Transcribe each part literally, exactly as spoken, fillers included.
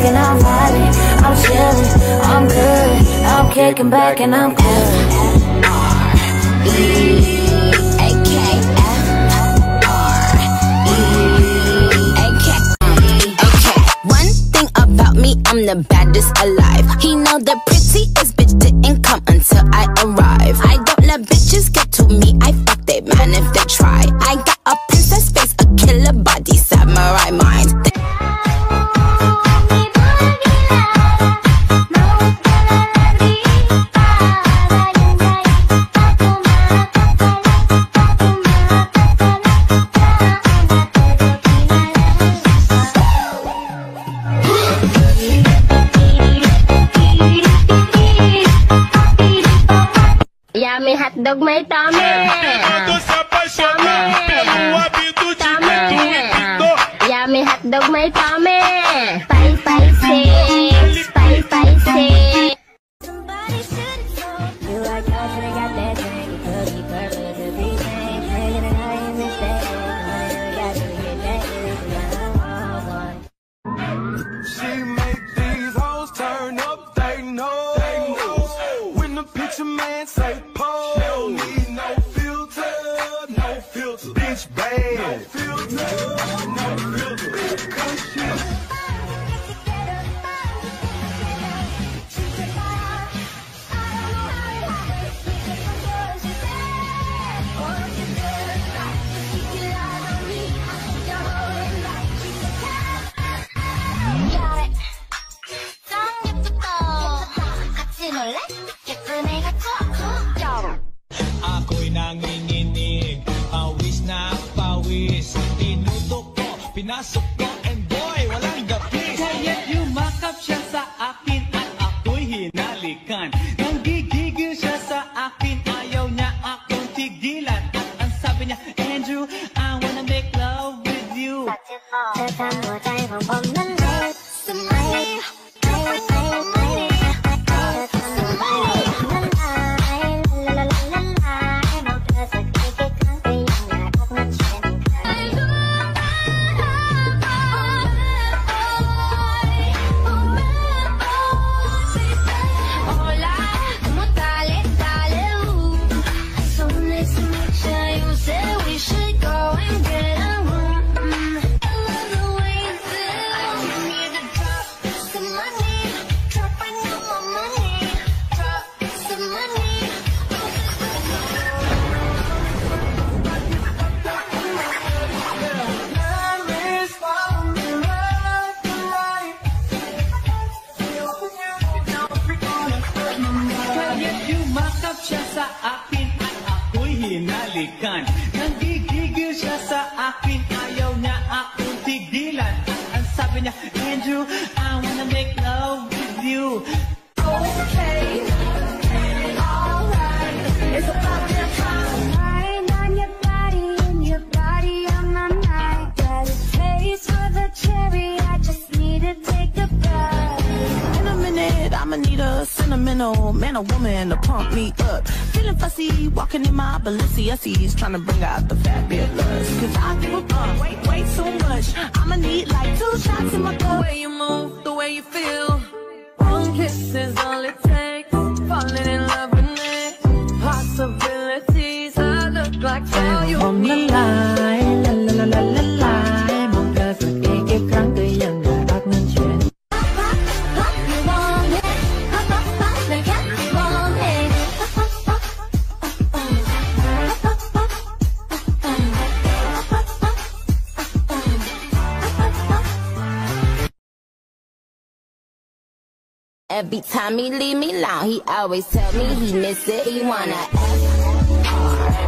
and I'm vibing, I'm chilling, I'm good, I'm kicking back and I'm good. I'm the baddest alive. He know the prettiest bitch didn't come until I arrive. I don't let bitches get to me, I fuck they man if they try. I got a princess face, a killer body, samurai mind. Yummy hotdog may tami. Yummy hotdog may tami. Spicy, spicy, spicy. Somebody should have told you I should have got that drink. Cause you purple to be changed. Drinking and I ain't mistake. Got to get that drink. She make these hoes turn up, they know. When the picture man say pose, she don't need no filter, no filter. Bitch bad, no filter, no filter. Cause she ako'y nanginginig, pawis na pawis. Tinutok ko, pinasok ko, and boy, walang gapis. Kaya't yumakap siya sa akin at ako'y hinalikan. Nanggigigil siya sa akin, ayaw niya akong tigilan. At ang sabi niya, Andrew, I wanna make love with you. เธอทำหัวใจของผมนั้นเละสมัยนี้เธอทำหัวใจนั้นลายละละละละลายบอกเธอสักกี่ครั้งก็ยังอยากรักมันเช่นเคย Hola, como dale, dale, ooh. So nice to meet you. You said we should go and get a room. I love the way you feel. I just need to drop some money. Drop right now my money. Drop some money. Kaya't yumakap siya sa akin at ako'y hinalikan. Nanggigigil siya sa akin, ayaw niya akong tigilan. At ang sabi niya, Andrew, I wanna make love with you. Okay, alright. It's about that time. Lying on your body, in your body on my mind. Got a taste for the cherry. I just need to take a bite. In a minute, I'ma need a sentimental man or woman to pump me up. Feeling fussy, walking in my Balenciennes, trying to bring out the fabulous. Cause I give a fuck, wait, wait so much. I'ma need like two shots in my cup. The way you move, the way you feel. One kiss is all it takes. Falling in love with me. Possibilities, I look like all you need. La la la la la la. มองเธอสักกี่ครั้งก็ยังอยากรักมันเช่น You want it? Pop, pop, pop, like I want it. Pop, pop, Every time he leave me alone, he always tell me he miss it. He wanna F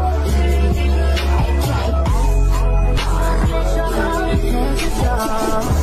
R E A K F R E A K F